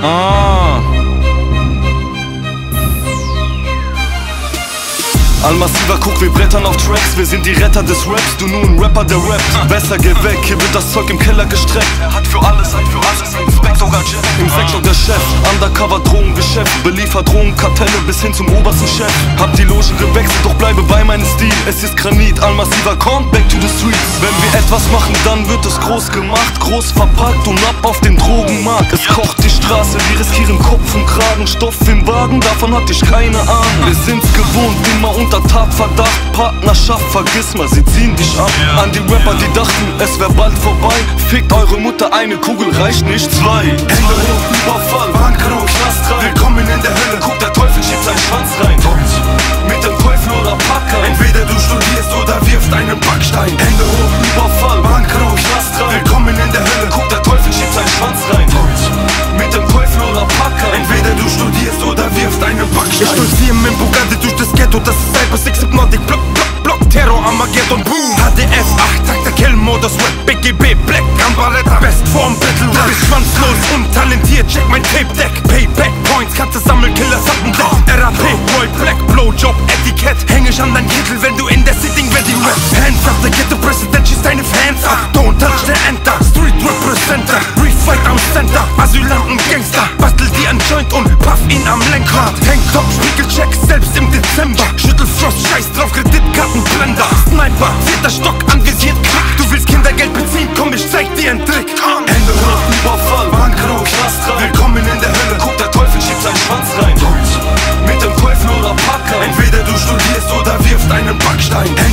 Massiver, guck, wir brettern auf Tracks. Wir sind die Retter des Raps, du nur ein Rapper, der rappt. Besser geh weg, hier wird das Zeug im Keller gestreckt. Er hat für alles einen Inspektor-Gadget. Im Sektor der Chef, Undercover Drogengeschäft. Beliefert Drogenkartelle bis hin zum obersten Chef. Hab die Logen gewechselt, doch bleibe bei meinem Stil. Es ist Granit, Massiver, kommt back to the streets. Wenn wir etwas machen, dann wird es groß gemacht, groß verpackt und ab auf den Drogenmarkt. Es kocht die Straße, wir riskieren Kopf und Kragen. Stoff im Wagen, davon hatte ich keine Ahnung. Wir sind's gewohnt, immer unter Tatverdacht, Partnerschaft, vergiss mal, sie ziehen dich ab. An die Rapper, die dachten, es wär bald vorbei. Fickt eure Mutter, eine Kugel reicht nicht, zwei. Hände hoch, Überfall, Bankroll, Knast rein. Willkommen in der Hölle, guck, der Teufel schiebt seinen Schwanz rein. Mit dem Teufel oder Packer, entweder du studierst oder wirfst einen Backstein. Hände hoch, Überfall, Bankroll, Knast rein. Willkommen in der Hölle, guck, der Teufel schiebt seinen Schwanz rein. Mit dem Teufel oder Packer, entweder du studierst oder wirfst einen Backstein. Ich stolziere mit dem Bugatti durch das Ghetto, das ist Cyber 6 Hypnotic, Block, Terror, Armageddon, boom. HDS, 8-Takter, Kill-Modus, Rap, BGB, Black, Gambaretta, Best Form, Battle Rap. Du bist schwanzlos, untalentiert, check mein Tape-Deck. Payback Points, kannst du sammeln, Killer, Sappendeck. RAP, Roy, Black, Blowjob, Etikett. Häng ich an dein Kittel, wenn du in der Sitting ready rap. Hands up, the Ghetto President, schießt deine Fans ab. Don't touch the Enter, Street Representer. Refight am Center, Asylanten, Gangster. Bastel die an Joint und paff ihn am Lenkrad. Tanktop, Spiegelcheck, selbst im Dezember. Schüttelfrost, scheiß drauf, Kreditkartenblender. Sniper, 4. Stock, anvisiert, Klick. Du willst Kindergeld beziehen, komm, ich zeig dir einen Trick. Hände hoch, Überfall, Bankroll, Knast rein. Willkommen in der Hölle, guck, der Teufel schiebt seinen Schwanz rein. Mit dem Teufel oder Packer, entweder du studierst oder wirfst einen Backstein.